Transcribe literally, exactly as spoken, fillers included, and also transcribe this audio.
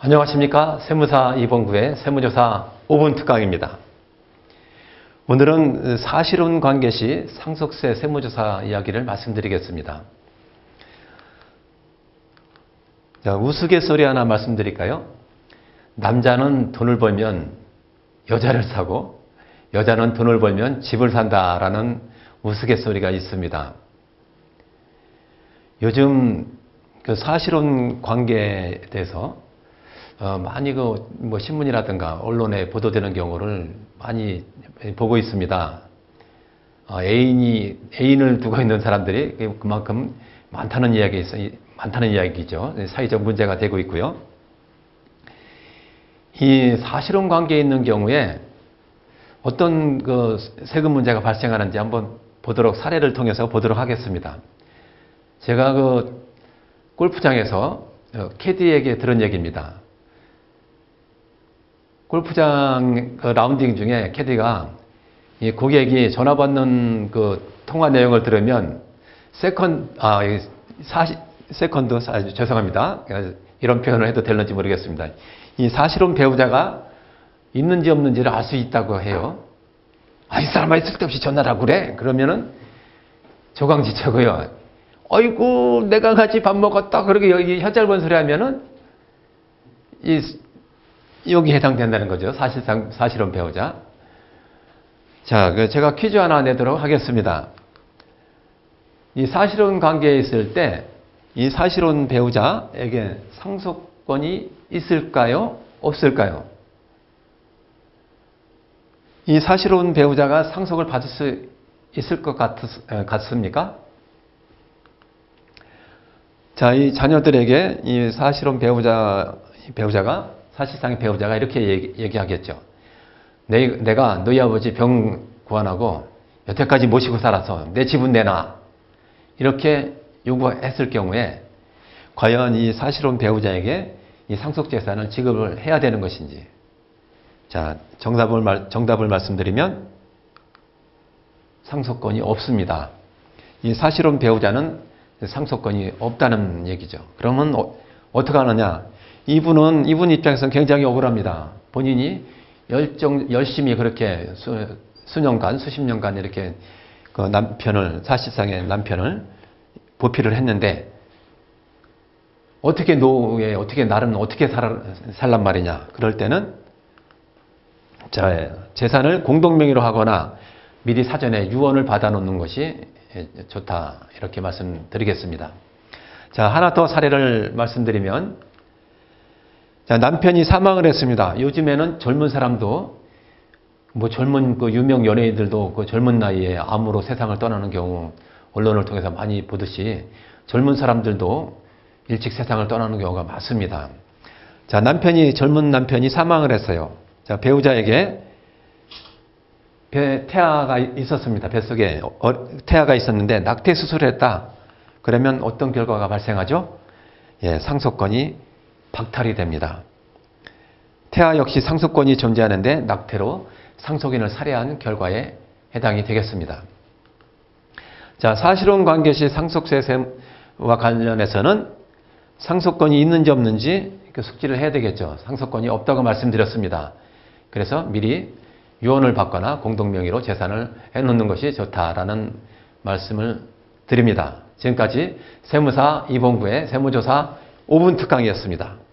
안녕하십니까. 세무사 이번구의 세무조사 오 분 특강입니다. 오늘은 사실혼 관계 시 상속세 세무조사 이야기를 말씀드리겠습니다. 자, 우스갯소리 하나 말씀드릴까요? 남자는 돈을 벌면 여자를 사고 여자는 돈을 벌면 집을 산다라는 우스갯소리가 있습니다. 요즘 그 사실혼 관계에 대해서 어, 많이 그 뭐 신문이라든가 언론에 보도되는 경우를 많이 보고 있습니다. 어, 애인이 애인을 두고 있는 사람들이 그만큼 많다는 이야기 많다는 이야기죠. 사회적 문제가 되고 있고요. 이 사실혼 관계에 있는 경우에 어떤 그 세금 문제가 발생하는지 한번 보도록 사례를 통해서 보도록 하겠습니다. 제가 그 골프장에서 캐디에게 들은 얘기입니다. 골프장 그 라운딩 중에 캐디가 이 고객이 전화 받는 그 통화 내용을 들으면 세컨 아 사시 세컨드 아, 죄송합니다. 이런 표현을 해도 될는지 모르겠습니다. 이 사실혼 배우자가 있는지 없는지를 알 수 있다고 해요. 아, 이 사람아 쓸데없이 전화를 하고 그래. 그러면은 조강지처고요. 어이구 내가 같이 밥 먹었다. 그렇게 여기 혀짧은 소리 하면은 이 여기 해당된다는 거죠. 사실상 사실혼 배우자. 자, 그 제가 퀴즈 하나 내도록 하겠습니다. 이 사실혼 관계에 있을 때 이 사실혼 배우자에게 상속권이 있을까요? 없을까요? 이 사실혼 배우자가 상속을 받을 수 있을 것 같, 같습니까? 자, 이 자녀들에게 이 사실혼 배우자, 배우자가 사실상의 배우자가 이렇게 얘기, 얘기하겠죠. 내, 내가 너희 아버지 병 구안하고 여태까지 모시고 살아서 내 집은 내놔. 이렇게 요구했을 경우에 과연 이 사실혼 배우자에게 이 상속재산을 지급을 해야 되는 것인지. 자, 정답을, 말, 정답을 말씀드리면 상속권이 없습니다. 이 사실혼 배우자는 상속권이 없다는 얘기죠. 그러면 어, 어떻게 하느냐? 이분은, 이분 입장에서는 굉장히 억울합니다. 본인이 열정, 열심히 그렇게 수, 수년간, 수십 년간 이렇게 그 남편을, 사실상의 남편을 보필을 했는데, 어떻게 노후에, 어떻게, 나는 어떻게 살, 살란 말이냐. 그럴 때는, 자, 재산을 공동명의로 하거나 미리 사전에 유언을 받아 놓는 것이 좋다. 이렇게 말씀드리겠습니다. 자, 하나 더 사례를 말씀드리면, 자, 남편이 사망을 했습니다. 요즘에는 젊은 사람도, 뭐 젊은 그 유명 연예인들도 그 젊은 나이에 암으로 세상을 떠나는 경우 언론을 통해서 많이 보듯이 젊은 사람들도 일찍 세상을 떠나는 경우가 많습니다. 자, 남편이, 젊은 남편이 사망을 했어요. 자, 배우자에게 배, 태아가 있었습니다. 뱃속에 어, 태아가 있었는데 낙태 수술을 했다. 그러면 어떤 결과가 발생하죠? 예, 상속권이 박탈이 됩니다. 태아 역시 상속권이 존재하는데 낙태로 상속인을 살해한 결과에 해당이 되겠습니다. 자, 사실혼 관계 시 상속세와 관련해서는 상속권이 있는지 없는지 숙지를 해야 되겠죠. 상속권이 없다고 말씀드렸습니다. 그래서 미리 유언을 받거나 공동명의로 재산을 해놓는 것이 좋다라는 말씀을 드립니다. 지금까지 세무사 이번구의 세무조사 오 분 특강이었습니다.